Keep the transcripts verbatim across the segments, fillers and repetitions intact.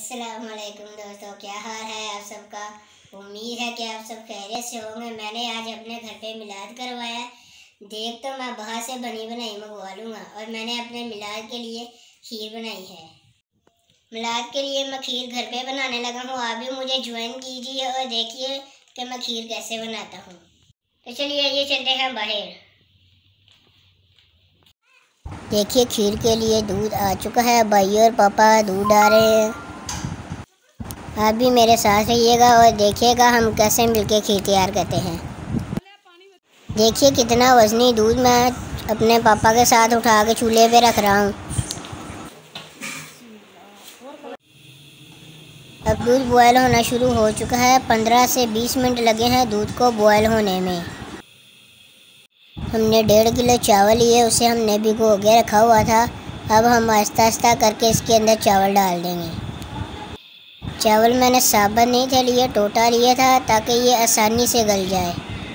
अस्सलाम वालेकुम दोस्तों, क्या हाल है आप सबका। उम्मीद है कि आप सब खैरियत से होंगे। मैंने आज अपने घर पे मिलाद करवाया। देख तो मैं बाहर से बनी बनाई मंगवा लूँगा। और मैंने अपने मिलाद के लिए खीर बनाई है। मिलाद के लिए मैं खीर घर पे बनाने लगा हूँ। आप भी मुझे ज्वाइन कीजिए और देखिए कि मैं खीर कैसे बनाता हूँ। तो चलिए ये चलते हैं बाहर। देखिए खीर के लिए दूध आ चुका है। भाई और पापा दूध डाल रहे हैं। आप भी मेरे साथ रहिएगा और देखिएगा हम कैसे मिलके खीर तैयार करते हैं। देखिए कितना वज़नी दूध मैं अपने पापा के साथ उठा के चूल्हे पे रख रहा हूँ। अब दूध बॉयल होना शुरू हो चुका है। पंद्रह से बीस मिनट लगे हैं दूध को बॉयल होने में। हमने डेढ़ किलो चावल लिए, उसे हमने भिगो के रखा हुआ था। अब हम आहिस्ता आहिस्ता करके इसके अंदर चावल डाल देंगे। चावल मैंने साबुत नहीं थे लिए, टोटा लिया था ताकि ये आसानी से गल जाए।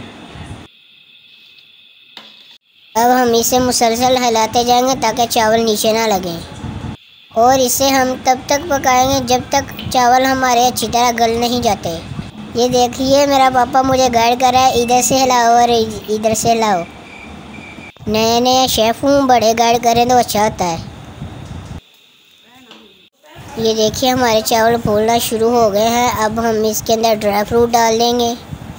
अब हम इसे मुसलसल हिलाते जाएंगे ताकि चावल नीचे ना लगें। और इसे हम तब तक पकाएंगे जब तक चावल हमारे अच्छी तरह गल नहीं जाते। ये देखिए मेरा पापा मुझे गाइड कर रहा है, इधर से हिलाओ और इधर से हिलाओ। नए नए शेफ़ हूँ, बड़े गाइड करें तो अच्छा होता है। ये देखिए हमारे चावल फूलना शुरू हो गए हैं। अब हम इसके अंदर ड्राई फ्रूट डाल देंगे।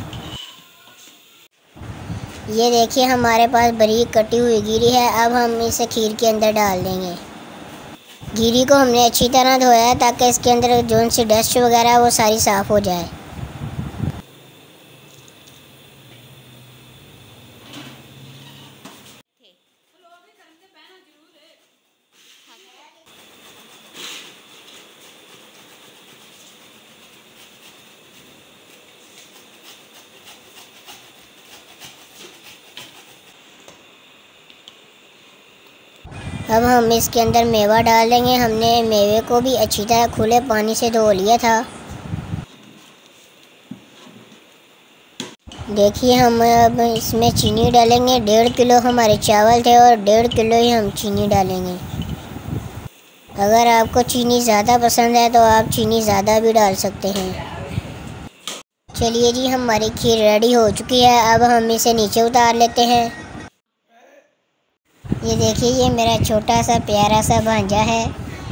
ये देखिए हमारे पास बारीक कटी हुई गिरी है। अब हम इसे खीर के अंदर डाल देंगे। गिरी को हमने अच्छी तरह धोया है ताकि इसके अंदर जो सी डस्ट वगैरह वो सारी साफ़ हो जाए। अब हम इसके अंदर मेवा डाल देंगे। हमने मेवे को भी अच्छी तरह खुले पानी से धो लिया था। देखिए हम अब इसमें चीनी डालेंगे। डेढ़ किलो हमारे चावल थे और डेढ़ किलो ही हम चीनी डालेंगे। अगर आपको चीनी ज़्यादा पसंद है तो आप चीनी ज़्यादा भी डाल सकते हैं। चलिए जी हमारी खीर रेडी हो चुकी है। अब हम इसे नीचे उतार लेते हैं। ये देखिए ये मेरा छोटा सा प्यारा सा भांजा है।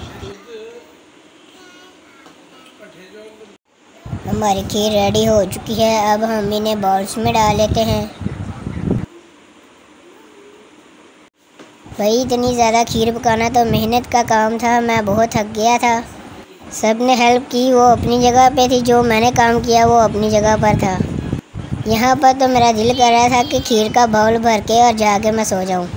हमारी खीर रेडी हो चुकी है। अब हम इन्हें बाउल्स में डाल लेते हैं। भाई इतनी ज़्यादा खीर पकाना तो मेहनत का काम था। मैं बहुत थक गया था। सब ने हेल्प की, वो अपनी जगह पे थी, जो मैंने काम किया वो अपनी जगह पर था। यहाँ पर तो मेरा दिल कर रहा था कि खीर का बाउल भर के और जाके मैं सो जाऊँ।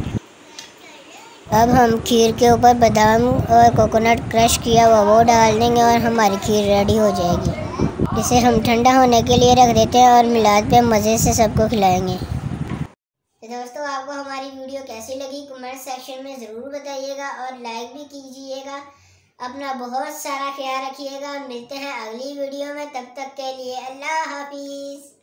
अब हम खीर के ऊपर बादाम और कोकोनट क्रश किया हुआ वो डाल देंगे और हमारी खीर रेडी हो जाएगी। इसे हम ठंडा होने के लिए रख देते हैं और मिलाद पे मज़े से सबको खिलाएंगे। तो दोस्तों आपको हमारी वीडियो कैसी लगी कमेंट सेक्शन में ज़रूर बताइएगा और लाइक भी कीजिएगा। अपना बहुत सारा ख्याल रखिएगा। मिलते हैं अगली वीडियो में, तब तक के लिए अल्लाह हाफिज़।